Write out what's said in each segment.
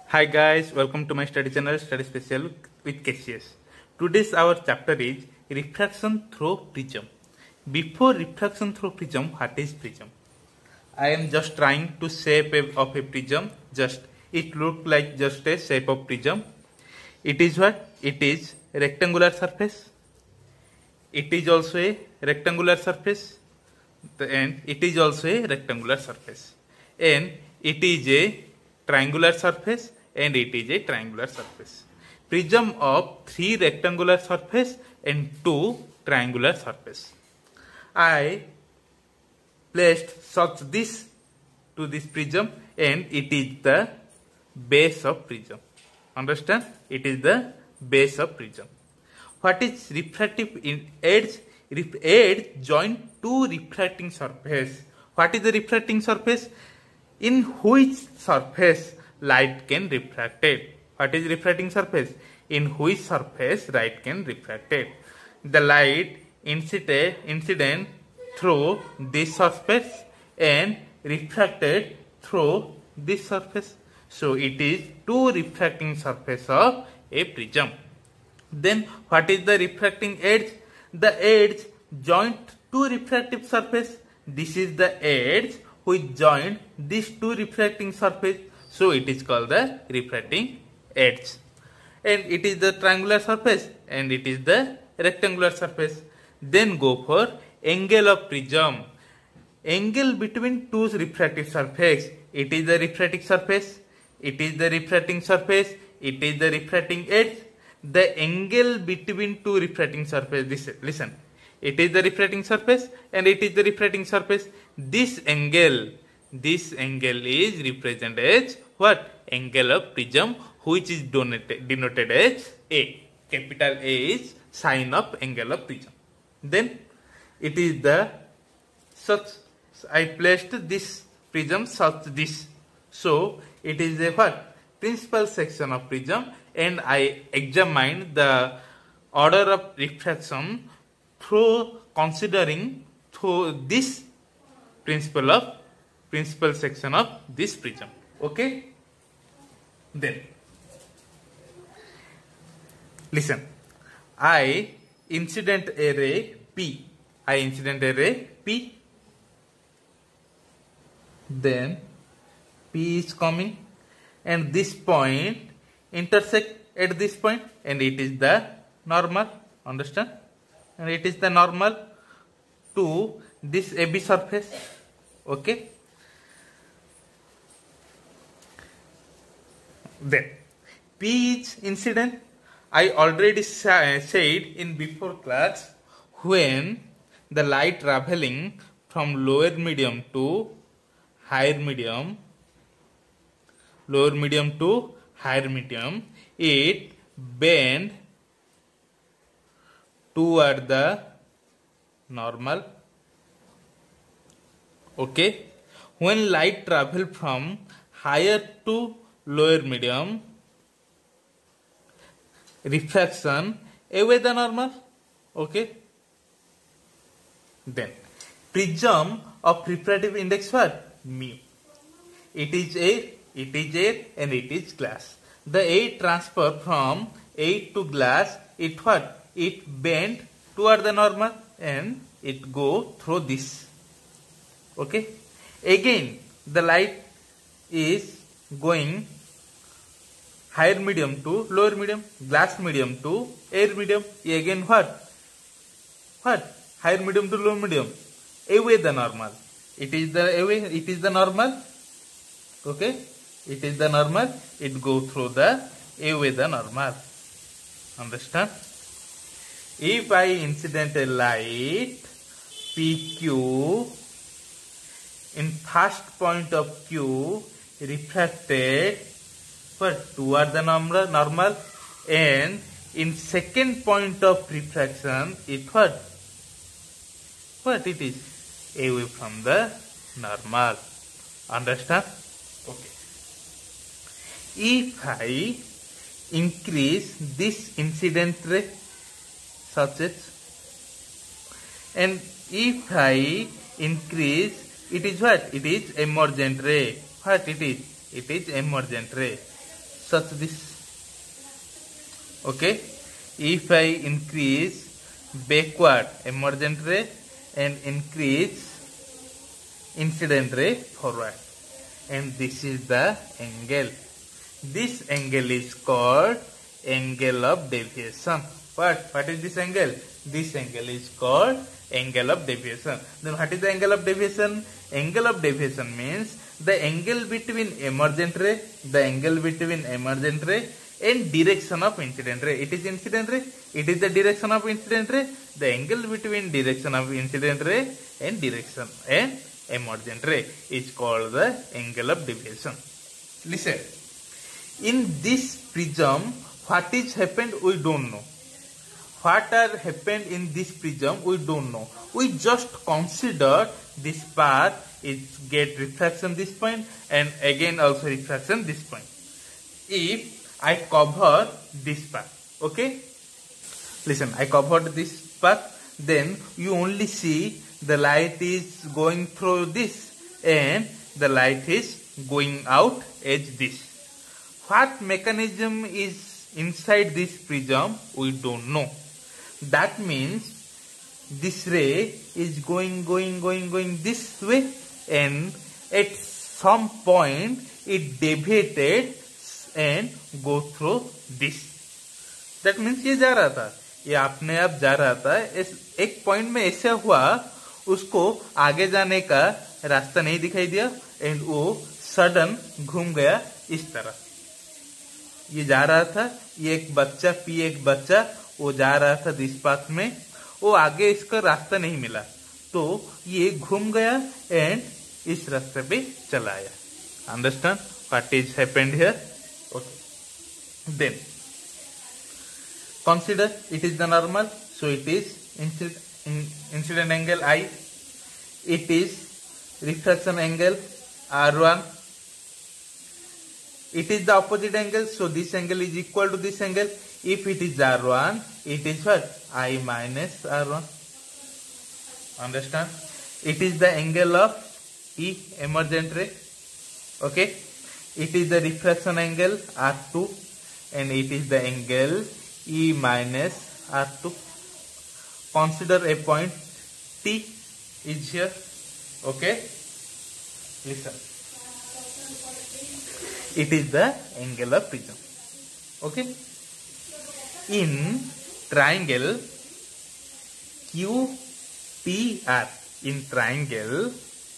Hi guys, welcome to my study channel Study Special with KCS. Today's our chapter is refraction through prism. Before refraction through prism, what is prism? I am just trying to shape of a prism. Just it look like just a shape of prism. It is what? It is rectangular surface. It is also a rectangular surface. And it is also a rectangular surface. And it is a triangular surface. And it is a triangular surface. Prism of 3 rectangular surface and 2 triangular surface. I placed such this to this prism and it is the base of prism. Understand? It is the base of prism. What is refractive edge? Edge join 2 refracting surface. What is the refracting surface? In which surface light can refract it. What is refracting surface? In which surface light can refract it. The light incident through this surface and refracted through this surface. So it is 2 refracting surface of a prism. Then what is the refracting edge? The edge joint 2 refractive surface. This is the edge which joined these 2 refracting surface. So it is called the refracting edge. And it is the triangular surface and it is the rectangular surface. Then go for angle of prism. Angle between 2 refractive surface. It is the refracting surface. It is the refracting surface. It is the refracting edge. The angle between 2 refracting surface. Listen. It is the refracting surface and it is the refracting surface. This angle is represented as what? Angle of prism, which is denoted as A. Capital A is sign of angle of prism. Then it is the such. I placed this prism such this. So it is a what? Principal section of prism, and I examined the order of refraction through considering through this principal section of this prism. Okay? Then listen. I incident a ray P. Then P is coming and this point intersect at this point and it is the normal. Understand? And it is the normal to this AB surface. Okay? Then P is incident. I already said in before class, when the light traveling from lower medium to higher medium, it bend toward the normal. Okay? When light travel from higher to lower medium, refraction away the normal. Okay? Then prism of refractive index what? Mu. It is air and it is glass. The air transfer from air to glass, it what? It bend toward the normal and it go through this. Okay? Again the light is going higher medium to lower medium, glass medium to air medium. Again what? Higher medium to lower medium. Away the normal. It is the normal. Okay? It is the normal. It go through the away the normal. Understand? If I incident a light PQ in first point of Q refracted toward the normal, and in second point of refraction it what it is? Away from the normal. Understand? Okay. If I increase this incident ray such as, and if I increase, it is what? It is emergent ray. What it is? It is emergent ray. such this. Okay, if I increase backward emergent ray and increase incident ray forward, and this is the angle. This angle is called angle of deviation. What is this angle? This angle is called angle of deviation. Then what is the angle of deviation? Angle of deviation means the angle between emergent ray, and direction of incident ray. It is incident ray, it is the direction of incident ray. The angle between direction of incident ray and direction and emergent ray is called the angle of deviation. Listen, in this prism, what is happened we don't know. What are happened in this prism we don't know. We just consider this path is get refraction this point and again also refraction this point. If I cover this path, okay? Listen, I covered this path, then you only see the light is going through this and the light is going out as this. What mechanism is inside this prism we don't know. That means this ray is going this way, and at some point it deviated and go through this. That means ये जा रहा था, ये अपने आप जा रहा था, एक पॉइंट में ऐसा हुआ उसको आगे जाने का रास्ता नहीं दिखाई दिया एंड वो सडन घूम गया इस तरह. ये जा रहा था, ये एक बच्चा वो जा रहा था दिस पाथ में, वो आगे इसका रास्ता नहीं मिला तो ये घूम गया एंड इस रास्ते पे चला आया. Understand what is happened here? Okay, then consider it is the normal, so it is incident angle I, it is refraction angle R1, it is the opposite angle, so this angle is equal to this angle. If it is R1, it is what? I minus R1. Understand? It is the angle of E, emergent ray. Okay, it is the refraction angle R2 and it is the angle E minus R2. Consider a point T is here. Okay, listen, it is the angle of prism. Okay, in triangle QTR, in triangle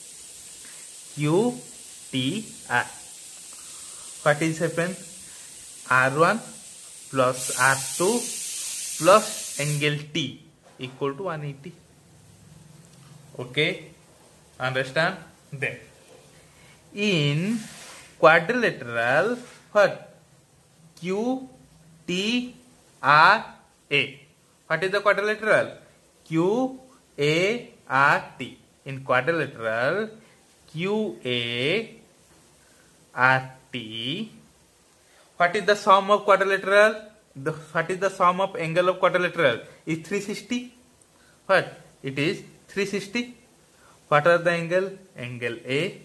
QTR, what is happened? R1 plus R2 plus angle T equal to 180. Okay, understand? Then in quadrilateral, what? QTRA. What is the quadrilateral? QART. In quadrilateral QART, what is the sum of quadrilateral? What is the sum of angle of quadrilateral? Is 360. What? It is 360. What are the angle? Angle A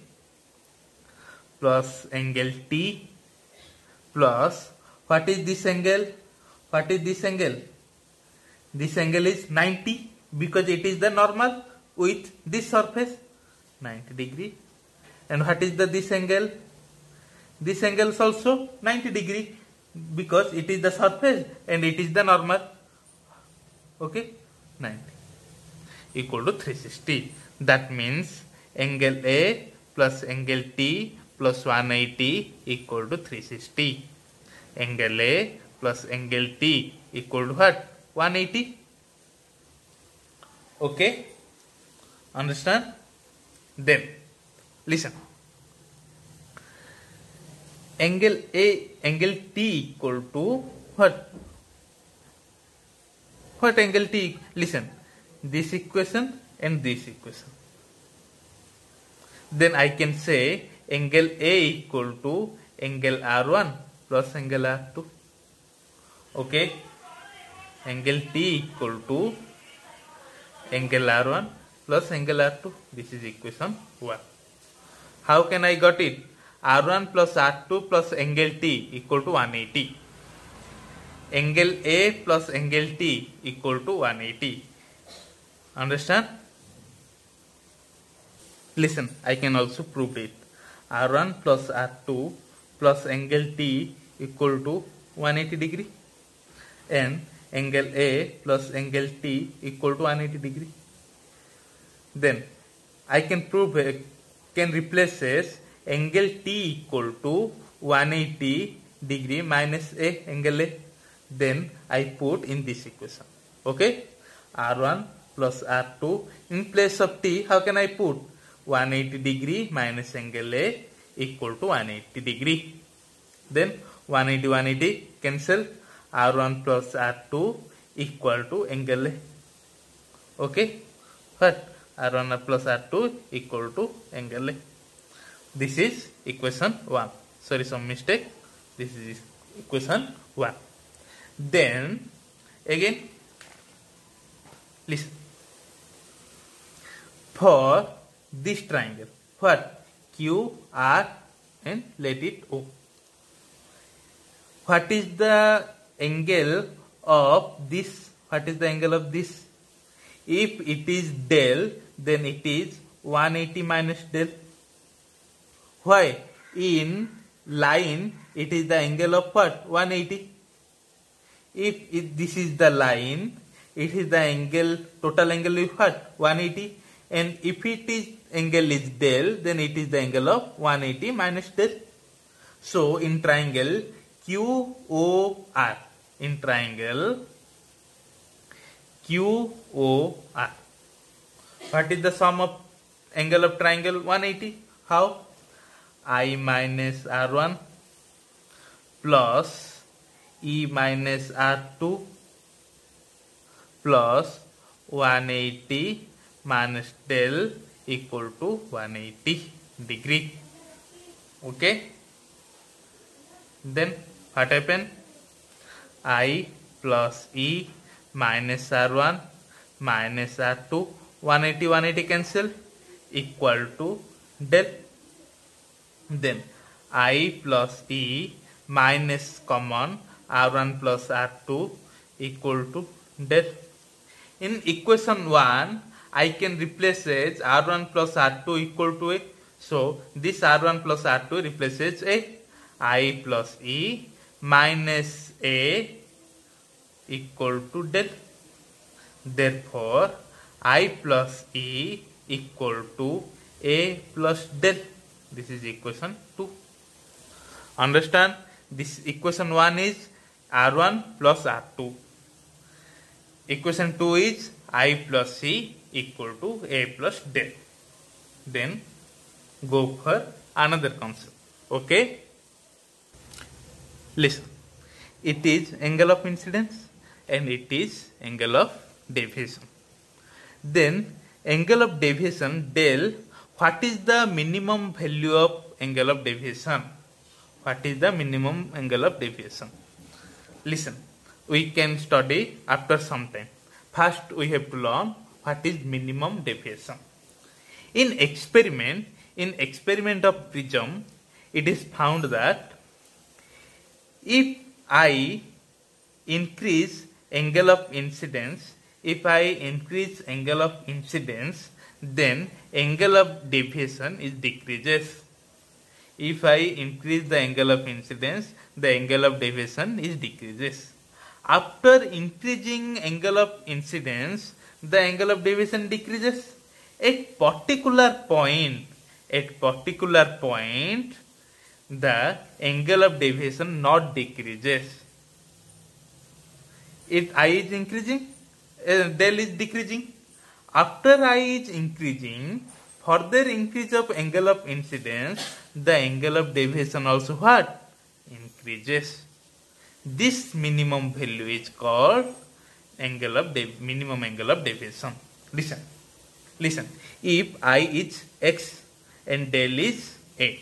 plus angle T plus, what is this angle? What is this angle? This angle is 90 because it is the normal with this surface, 90 degree. And what is the this angle? This angle is also 90 degree because it is the surface and it is the normal. Okay, 90 equal to 360. That means angle A plus angle T plus 180 equal to 360. Angle A plus angle T equal to what? 180. Okay, understand? Then listen, angle A, angle T equal to what? What angle T? Listen, this equation and this equation. Then I can say angle A equal to angle R1 plus angle R2. Okay, angle T equal to angle R1 plus angle R2. This is equation 1. How can I got it? R1 plus R2 plus angle T equal to 180. Angle A plus angle T equal to 180. Understand? Listen, I can also prove it. R1 plus R2 plus angle T equal to 180 degree and angle A plus angle T equal to 180 degree. Then I can prove can replace as angle T equal to 180 degree minus A angle A. Then I put in this equation. Okay, R1 plus R2 in place of T. How can I put 180 degree minus angle A equal to 180 degree? Then 180 180 cancel. R1 plus R2 equal to angle A. Okay, what? R1 plus R2 equal to angle A. This is equation 1. Sorry, some mistake. This is equation 1. Then again, listen. For this triangle, what? Q, R and let it O. What is the angle of this? What is the angle of this? If it is del, then it is 180 minus del. Why? In line, it is the angle of what? 180. If this is the line, it is the angle, total angle is what? 180. And if it is angle is del, then it is the angle of 180 minus del. So in triangle QOR, in triangle QOR, what is the sum of angle of triangle 180? How? I minus R1 plus E minus R2 plus 180 minus del equal to 180 degree. Okay. Then what happened? I plus E minus R1 minus R2, 180 180 cancel, equal to del. Then I plus E minus common R1 plus R2 equal to del. In equation 1, I can replace as R1 plus R2 equal to A. So this R1 plus R2 replaces A. I plus E minus A equal to del. Therefore, I plus E equal to A plus del. This is equation 2. Understand? This equation 1 is R1 plus R2. Equation 2 is I plus C equal to A plus del. Then go for another concept. Okay? Listen. It is angle of incidence and it is angle of deviation. Then angle of deviation del. What is the minimum value of angle of deviation? What is the minimum angle of deviation? Listen, we can study after some time. First, we have to learn what is minimum deviation. In experiment of prism, it is found that if I increase angle of incidence, then angle of deviation is decreases. If I increase the angle of incidence, the angle of deviation is decreases. After increasing angle of incidence, the angle of deviation decreases. At particular point, the angle of deviation not decreases. If I is increasing, del is decreasing. After I is increasing, further increase of angle of incidence, the angle of deviation also what? Increases. This minimum value is called minimum angle of deviation. Listen. If I is x and del is a,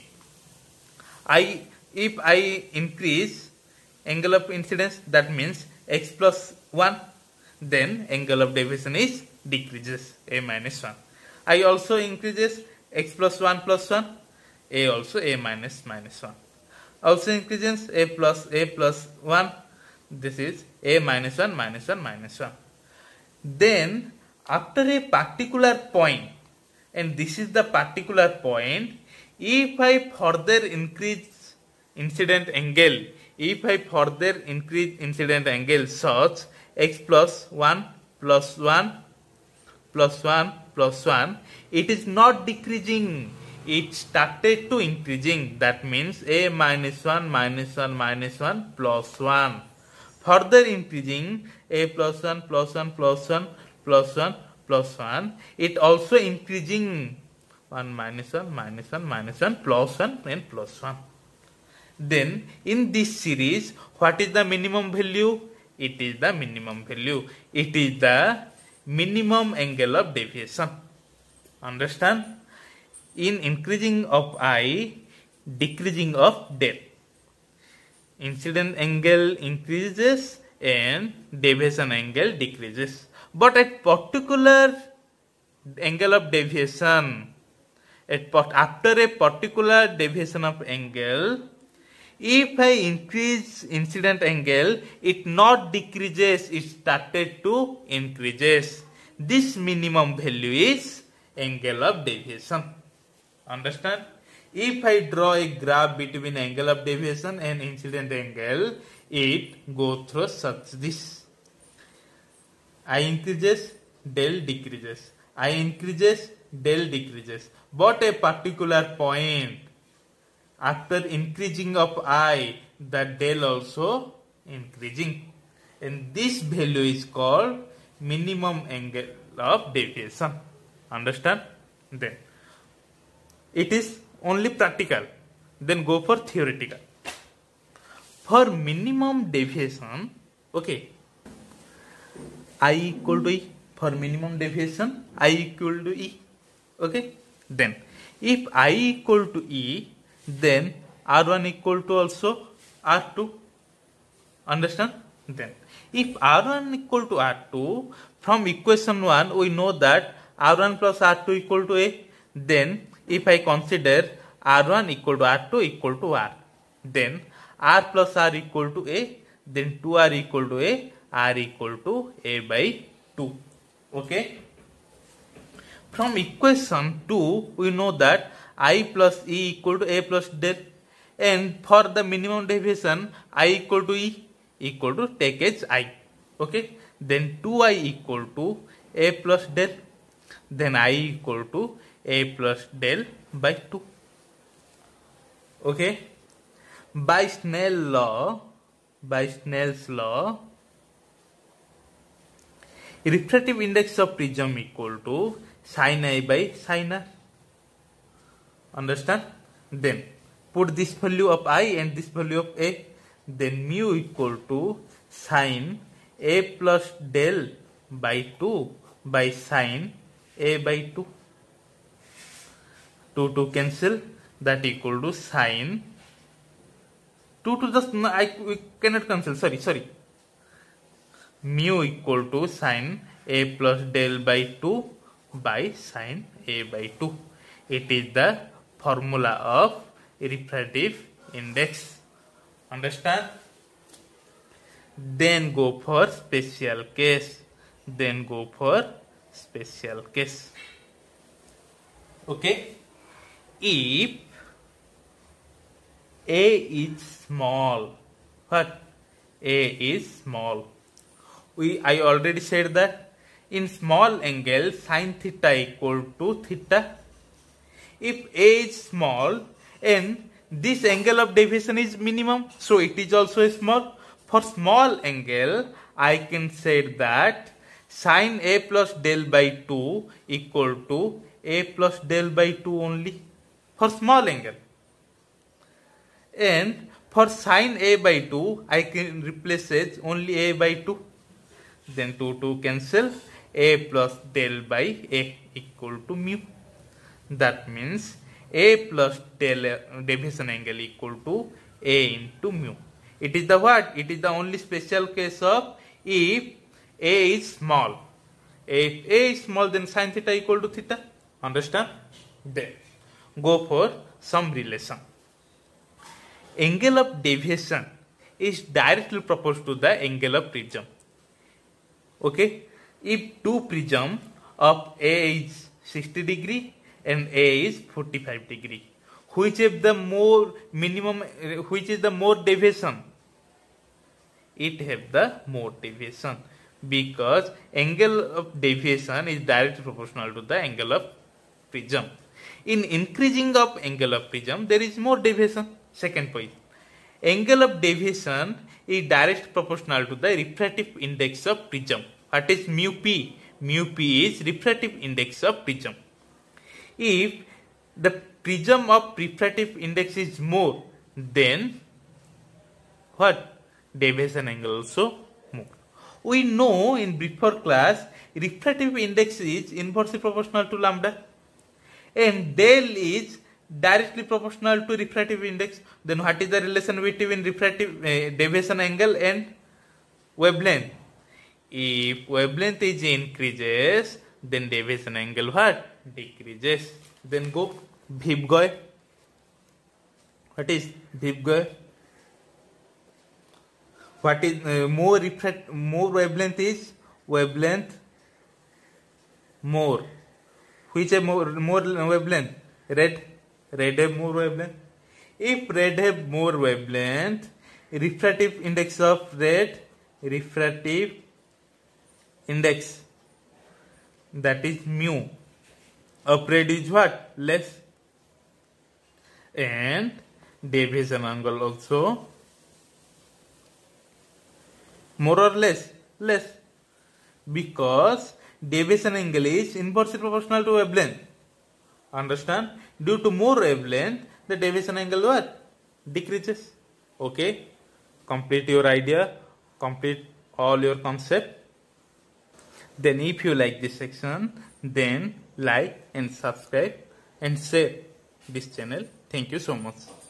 if I increase angle of incidence, that means x plus 1, then angle of deviation is decreases, a minus 1. I also increases x plus 1 plus 1, A also A minus minus 1. Also increases A plus 1. This is A minus 1 minus 1 minus 1. Then after a particular point, and this is the particular point, if I further increase incident angle, such x plus 1 plus 1 plus 1 plus 1, it is not decreasing, it started to increasing. That means A minus 1 minus 1 minus 1 plus 1. Further increasing A plus 1 plus 1 plus 1 plus 1 plus 1. It also increasing 1 minus 1 minus 1 minus 1 plus 1 and plus 1. Then in this series, what is the minimum value? It is the minimum value. It is the minimum angle of deviation. Understand? In increasing of I, decreasing of del. Incident angle increases and deviation angle decreases. But at particular angle of deviation, after a particular deviation of angle, if I increase incident angle, it not decreases, it started to increases. This minimum value is angle of deviation. Understand? If I draw a graph between angle of deviation and incident angle, it go through such this. I increases, del decreases. I increases, del decreases. But a particular point, after increasing of I, the del also increasing. And this value is called minimum angle of deviation. Understand? Then it is only practical. Then go for theoretical. For minimum deviation, okay, I equal to E. For minimum deviation, I equal to E. Okay. Then if I equal to E, then R1 equal to also R2. Understand? Then if R1 equal to R2, from equation 1 we know that R1 plus R2 equal to A. Then if I consider R1 equal to R2 equal to R, then R plus R equal to A, then 2R equal to A, R equal to A by 2. Okay. From equation 2 we know that I plus E equal to A plus del, and for the minimum deviation I equal to E equal to take as I. Okay. Then 2I equal to A plus del, then I equal to A plus del by 2. Okay. By Snell's law, refractive index of prism equal to sin I by sin R. Understand? Then put this value of I and this value of A. Then mu equal to sin A plus del by 2 by sin A by 2. 2 cancel, that equal to sin 2 to the we cannot cancel, sorry. Mu equal to sin A plus del by 2 by sin A by 2. It is the formula of refractive index. Understand? Then go for special case. Okay. If A is small, what? A is small. I already said that in small angle sin theta equal to theta. If A is small and this angle of deviation is minimum, so it is also small. For small angle, I can say that sin A plus del by 2 equal to A plus del by 2 only for small angle. And for sin A by 2, I can replace it only A by 2. Then 2 cancel, A plus del by A equal to mu. That means A plus del deviation angle equal to A into mu. It is the what? It is the only special case of if A is small. If A is small, then sin theta equal to theta. Understand? Then go for some relation. Angle of deviation is directly proportional to the angle of prism. Okay, if two prism of A is 60 degree and A is 45 degree, which is the more deviation? It have the more deviation, because angle of deviation is directly proportional to the angle of prism. In increasing of angle of prism, there is more deviation. Second point, angle of deviation is directly proportional to the refractive index of prism. What is mu p? Mu p is refractive index of prism. If the prism of refractive index is more, then what? Deviation angle also more. We know in before class, refractive index is inversely proportional to lambda, and del is directly proportional to refractive index. Then what is the relation between refractive deviation angle and wavelength? If wavelength is increases, then deviation angle what? Decreases. Then go Vibgoi. What is Vibgoi? What is more wavelength is wavelength more. Which is more wavelength? Red have more wavelength. If red have more wavelength, refractive index of red, refractive index, that is mu of red is what? Less. And deviation angle also more or less? Less. Because deviation angle is inversely proportional to wavelength. Understand? Due to more wavelength, the deviation angle what? Decreases. Okay? Complete your idea. Complete all your concept. Then if you like this section, then like and subscribe and share this channel. Thank you so much.